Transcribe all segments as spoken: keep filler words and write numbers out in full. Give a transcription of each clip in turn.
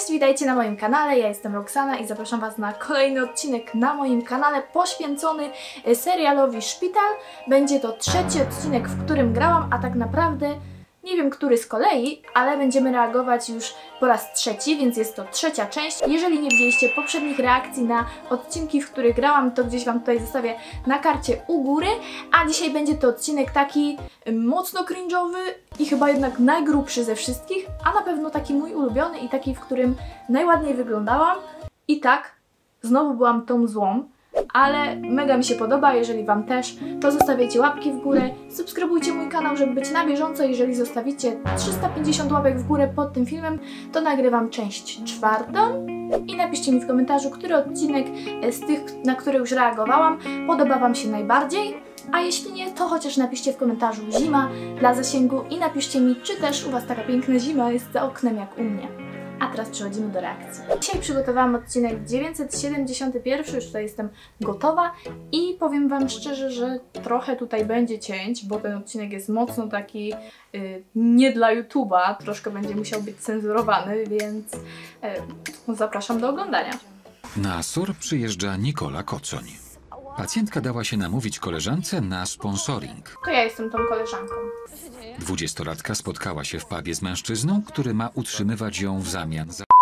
Cześć, witajcie na moim kanale, ja jestem Roxana i zapraszam Was na kolejny odcinek na moim kanale poświęcony serialowi Szpital. Będzie to trzeci odcinek, w którym grałam, a tak naprawdę nie wiem, który z kolei, ale będziemy reagować już po raz trzeci, więc jest to trzecia część. Jeżeli nie widzieliście poprzednich reakcji na odcinki, w których grałam, to gdzieś Wam tutaj zostawię na karcie u góry. A dzisiaj będzie to odcinek taki mocno cringe'owy i chyba jednak najgrubszy ze wszystkich, a na pewno taki mój ulubiony i taki, w którym najładniej wyglądałam. I tak, znowu byłam tą złą. Ale mega mi się podoba, jeżeli Wam też, to zostawiajcie łapki w górę, subskrybujcie mój kanał, żeby być na bieżąco. Jeżeli zostawicie trzysta pięćdziesiąt łapek w górę pod tym filmem, to nagrywam część czwartą i napiszcie mi w komentarzu, który odcinek z tych, na które już reagowałam, podoba Wam się najbardziej. A jeśli nie, to chociaż napiszcie w komentarzu zima dla zasięgu i napiszcie mi, czy też u Was taka piękna zima jest za oknem jak u mnie. A teraz przechodzimy do reakcji. Dzisiaj przygotowałam odcinek dziewięćset siedemdziesiąty pierwszy, już tutaj jestem gotowa i powiem Wam szczerze, że trochę tutaj będzie cięć, bo ten odcinek jest mocno taki yy, nie dla YouTube'a, troszkę będzie musiał być cenzurowany, więc yy, zapraszam do oglądania. Na S O R przyjeżdża Nikola Kocoń. Pacjentka dała się namówić koleżance na sponsoring. To ja jestem tą koleżanką. Dwudziestolatka spotkała się w pubie z mężczyzną, który ma utrzymywać ją w zamian za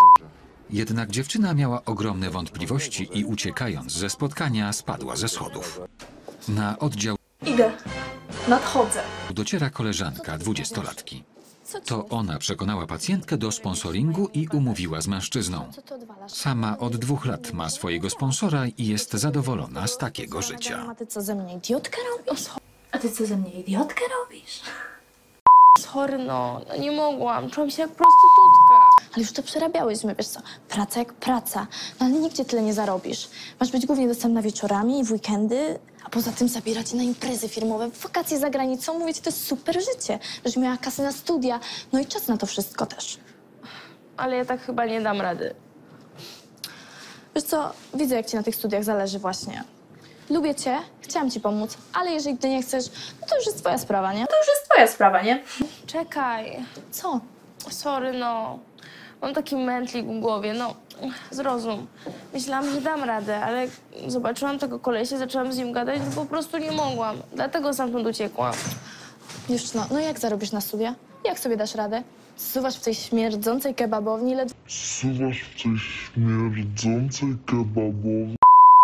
Jednak dziewczyna miała ogromne wątpliwości i uciekając ze spotkania spadła ze schodów. Na oddział Idę. Nadchodzę. dociera koleżanka dwudziestolatki. To ona przekonała pacjentkę do sponsoringu i umówiła z mężczyzną. Sama od dwóch lat ma swojego sponsora i jest zadowolona z takiego życia. A ty co ze mnie idiotkę robisz? A ty co ze mnie idiotkę robisz? Sorry, no, no nie mogłam. Czułam się jak prostytutka. Ale już to przerabiałyśmy, wiesz co? Praca jak praca. No ale nigdzie tyle nie zarobisz. Masz być głównie dostępna wieczorami i w weekendy, a poza tym zabierać na imprezy firmowe, wakacje za granicą. Mówię ci, to jest super życie. Żeś miała kasę na studia, no i czas na to wszystko też. Ale ja tak chyba nie dam rady. Wiesz co, widzę, jak ci na tych studiach zależy właśnie. Lubię cię, chciałam ci pomóc, ale jeżeli ty nie chcesz, no to już jest twoja sprawa, nie? To już jest twoja sprawa, nie? Czekaj. Co? Sorry, no. Mam taki mętlik w głowie, no. Zrozum. Myślałam, że dam radę, ale zobaczyłam tego kolesia, zaczęłam z nim gadać, to po prostu nie mogłam. Dlatego stamtąd uciekłam. Dziewczyno, no jak zarobisz na studia? Jak sobie dasz radę? Zsuwasz w tej śmierdzącej kebabowni, ledwo... Zsuwasz w tej śmierdzącej kebabowni.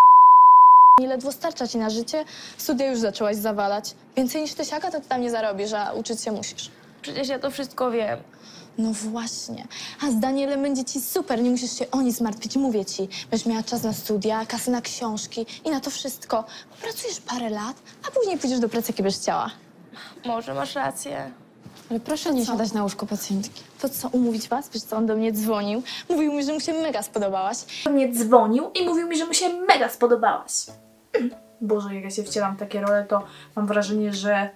ledwo starcza ci na życie, studia już zaczęłaś zawalać. Więcej niż tysiaka to ty tam nie zarobisz, a uczyć się musisz. Przecież ja to wszystko wiem. No właśnie. A z Danielem będzie ci super, nie musisz się o nic martwić, mówię ci. Będziesz miała czas na studia, kasy na książki i na to wszystko. Pracujesz parę lat, a później pójdziesz do pracy, jakiej byś chciała. Może masz rację. Ale proszę nie siadać na łóżko pacjentki. To co, umówić was? Wiesz co, on do mnie dzwonił. Mówił mi, że mu się mega spodobałaś. Do mnie dzwonił i mówił mi, że mu się mega spodobałaś. Boże, jak ja się wcielam w takie role, to mam wrażenie, że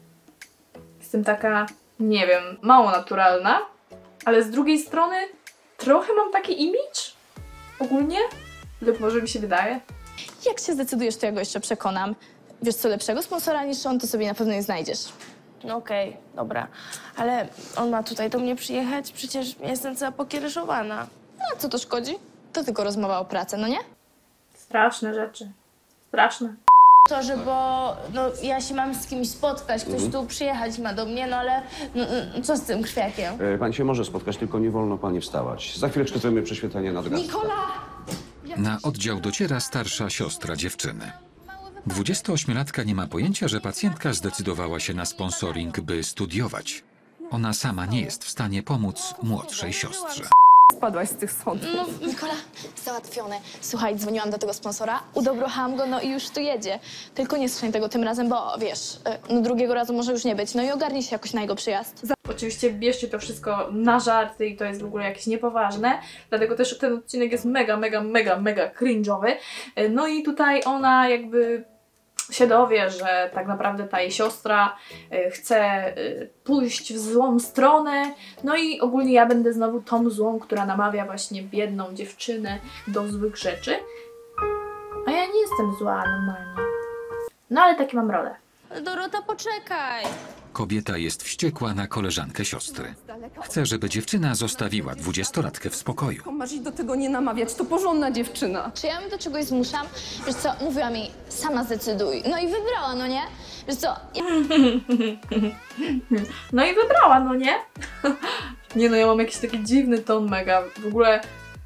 jestem taka, nie wiem, mało naturalna, ale z drugiej strony trochę mam taki imidż ogólnie, lub może mi się wydaje. Jak się zdecydujesz, to ja go jeszcze przekonam. Wiesz co, lepszego sponsora niż on, to sobie na pewno nie znajdziesz. No okej, okay, dobra. Ale on ma tutaj do mnie przyjechać? Przecież jestem cała pokiereszowana. No a co to szkodzi? To tylko rozmowa o pracy, no nie? Straszne rzeczy. Straszne. To, że bo no, ja się mam z kimś spotkać, ktoś tu przyjechać ma do mnie, no ale no, no, co z tym krwiakiem? E, Pani się może spotkać, tylko nie wolno pani wstawać. Za chwileczkę zrobimy prześwietlenie nadgarstka. Nikola! Na oddział dociera starsza siostra dziewczyny. Dwudziestoośmiolatka nie ma pojęcia, że pacjentka zdecydowała się na sponsoring, by studiować. Ona sama nie jest w stanie pomóc młodszej siostrze. Spadłaś z tych schodów. No, Nikola, załatwione. Słuchaj, dzwoniłam do tego sponsora, udobrochałam go, no i już tu jedzie. Tylko nie słyszaj tego tym razem, bo wiesz, no drugiego razu może już nie być. No i ogarnij się jakoś na jego przyjazd. Oczywiście bierzcie to wszystko na żarty i to jest w ogóle jakieś niepoważne, dlatego też ten odcinek jest mega, mega, mega, mega cringe'owy. No i tutaj ona jakby się dowie, że tak naprawdę ta jej siostra y, chce y, pójść w złą stronę, no i ogólnie ja będę znowu tą złą, która namawia właśnie biedną dziewczynę do złych rzeczy. A ja nie jestem zła normalnie. No ale takie mam rolę. Dorota, poczekaj! Kobieta jest wściekła na koleżankę siostry. Chce, żeby dziewczyna zostawiła dwudziestolatkę w spokoju. Masz jej do tego nie namawiać, to porządna dziewczyna. Czy ja ją do czegoś zmuszam? Wiesz co, mówiła mi, sama zdecyduj. No i wybrała, no nie? Wiesz co, ja... No i wybrała, no nie? Nie no, ja mam jakiś taki dziwny ton mega, w ogóle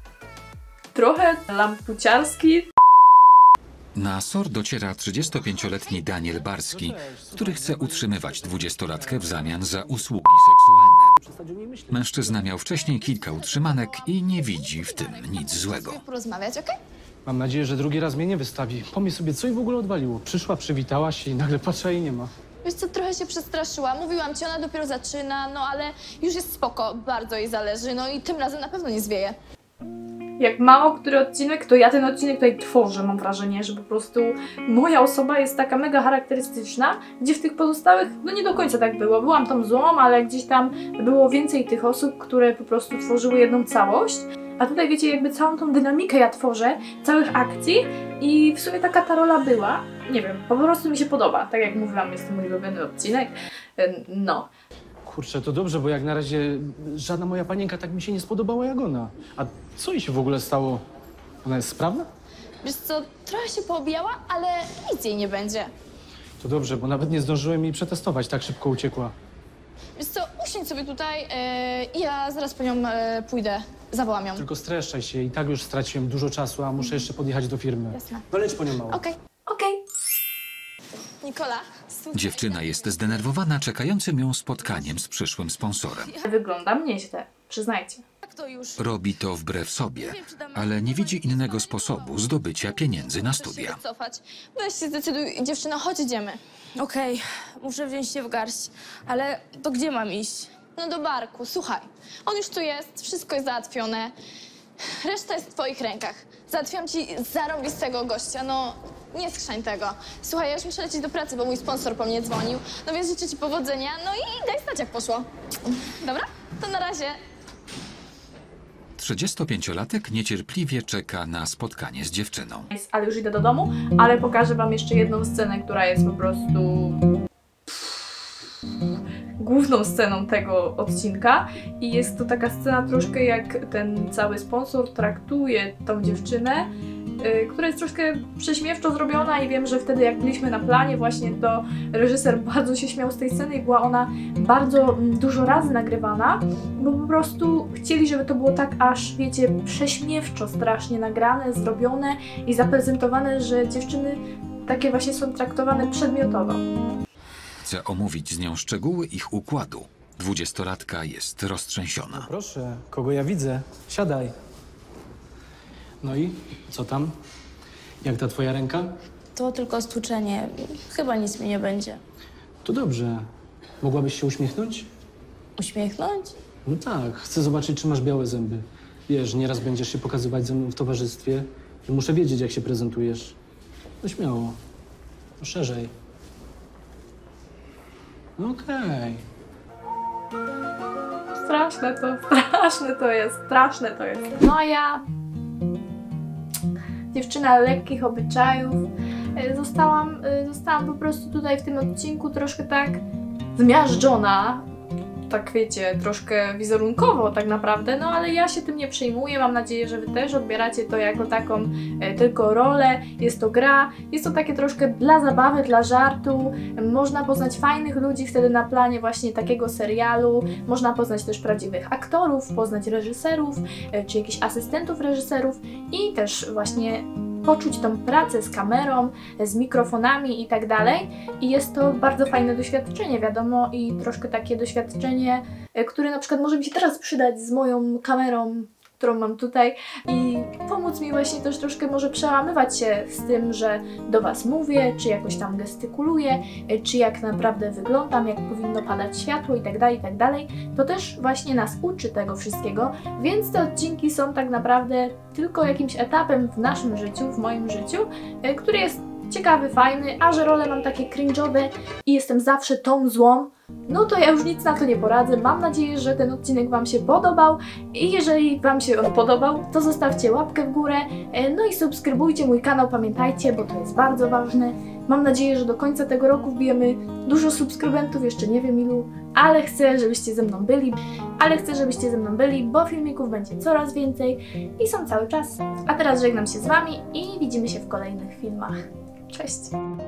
trochę lampuciarski. Na S O R dociera trzydziestopięcioletni Daniel Barski, który chce utrzymywać dwudziestolatkę w zamian za usługi seksualne. Mężczyzna miał wcześniej kilka utrzymanek i nie widzi w tym nic złego. porozmawiać, okej? Mam nadzieję, że drugi raz mnie nie wystawi. Pomyśl sobie, co jej w ogóle odwaliło. Przyszła, przywitała się i nagle patrzę, jej nie ma. Wiesz co, trochę się przestraszyła. Mówiłam ci, ona dopiero zaczyna, no ale już jest spoko, bardzo jej zależy, no i tym razem na pewno nie zwieje. Jak mało który odcinek, to ja ten odcinek tutaj tworzę, mam wrażenie, że po prostu moja osoba jest taka mega charakterystyczna, gdzie w tych pozostałych, no nie do końca tak było. Byłam tam złą, ale gdzieś tam było więcej tych osób, które po prostu tworzyły jedną całość. A tutaj wiecie, jakby całą tą dynamikę ja tworzę, całych akcji i w sumie taka ta rola była. Nie wiem, po prostu mi się podoba. Tak jak mówiłam, jest to mój ulubiony odcinek. No. Kurczę, to dobrze, bo jak na razie żadna moja panienka tak mi się nie spodobała jak ona. A co jej się w ogóle stało? Ona jest sprawna? Wiesz co, trochę się poobijała, ale nic jej nie będzie. To dobrze, bo nawet nie zdążyłem jej przetestować, tak szybko uciekła. Wiesz co, usiądź sobie tutaj yy, i ja zaraz po nią yy, pójdę, zawołam ją. Tylko streszczaj się, i tak już straciłem dużo czasu, a muszę jeszcze podjechać do firmy. Jasne. No leć po nią, mało. Okej. Okej. Nikola, słuchaj. Dziewczyna jest zdenerwowana czekającym ją spotkaniem z przyszłym sponsorem. Wyglądam nieźle, przyznajcie. Jak to już? Robi to wbrew sobie, ale nie widzi innego sposobu zdobycia pieniędzy na studia. Cofać. Weź się zdecyduj, dziewczyno, chodź, idziemy. Okej, muszę wziąć się w garść, ale to gdzie mam iść? No do barku, słuchaj. On już tu jest, wszystko jest załatwione. Reszta jest w twoich rękach. Załatwiam ci zarąbistego gościa, no nie skrzań tego. Słuchaj, ja już muszę lecieć do pracy, bo mój sponsor po mnie dzwonił. No więc życzę ci powodzenia, no i daj znać, jak poszło. Dobra? To na razie. trzydziestopięciolatek niecierpliwie czeka na spotkanie z dziewczyną. Ale już idę do domu, ale pokażę wam jeszcze jedną scenę, która jest po prostu główną sceną tego odcinka i jest to taka scena troszkę jak ten cały sponsor traktuje tą dziewczynę, yy, która jest troszkę prześmiewczo zrobiona i wiem, że wtedy jak byliśmy na planie właśnie, to reżyser bardzo się śmiał z tej sceny i była ona bardzo mm, dużo razy nagrywana, bo po prostu chcieli, żeby to było tak aż, wiecie, prześmiewczo strasznie nagrane, zrobione i zaprezentowane, że dziewczyny takie właśnie są traktowane przedmiotowo. Chce omówić z nią szczegóły ich układu. Dwudziestolatka jest roztrzęsiona. Proszę, kogo ja widzę? Siadaj. No i co tam? Jak ta twoja ręka? To tylko stłuczenie. Chyba nic mi nie będzie. To dobrze. Mogłabyś się uśmiechnąć? Uśmiechnąć? No tak, chcę zobaczyć, czy masz białe zęby. Wiesz, nieraz będziesz się pokazywać ze mną w towarzystwie i muszę wiedzieć, jak się prezentujesz. No śmiało. No szerzej. No okej. Straszne to, straszne to jest, straszne to jest. No a ja, dziewczyna lekkich obyczajów, zostałam, zostałam po prostu tutaj w tym odcinku troszkę tak zmiażdżona, tak wiecie, troszkę wizerunkowo tak naprawdę, no ale ja się tym nie przejmuję, mam nadzieję, że wy też odbieracie to jako taką e, tylko rolę, jest to gra, jest to takie troszkę dla zabawy, dla żartu, można poznać fajnych ludzi wtedy na planie właśnie takiego serialu, można poznać też prawdziwych aktorów, poznać reżyserów, e, czy jakichś asystentów reżyserów i też właśnie poczuć tą pracę z kamerą, z mikrofonami i tak dalej. I jest to bardzo fajne doświadczenie, wiadomo, i troszkę takie doświadczenie, które na przykład może mi się teraz przydać z moją kamerą, którą mam tutaj i pomóc mi właśnie też troszkę może przełamywać się z tym, że do Was mówię, czy jakoś tam gestykuluję, czy jak naprawdę wyglądam, jak powinno padać światło i tak dalej, i tak dalej. To też właśnie nas uczy tego wszystkiego, więc te odcinki są tak naprawdę tylko jakimś etapem w naszym życiu, w moim życiu, który jest ciekawy, fajny, a że role mam takie cringe'owe i jestem zawsze tą złą, no to ja już nic na to nie poradzę. Mam nadzieję, że ten odcinek Wam się podobał i jeżeli Wam się on podobał, to zostawcie łapkę w górę, no i subskrybujcie mój kanał, pamiętajcie, bo to jest bardzo ważne. Mam nadzieję, że do końca tego roku wbijemy dużo subskrybentów, jeszcze nie wiem ilu, ale chcę, żebyście ze mną byli, ale chcę, żebyście ze mną byli, bo filmików będzie coraz więcej i są cały czas. A teraz żegnam się z Wami i widzimy się w kolejnych filmach. Cześć!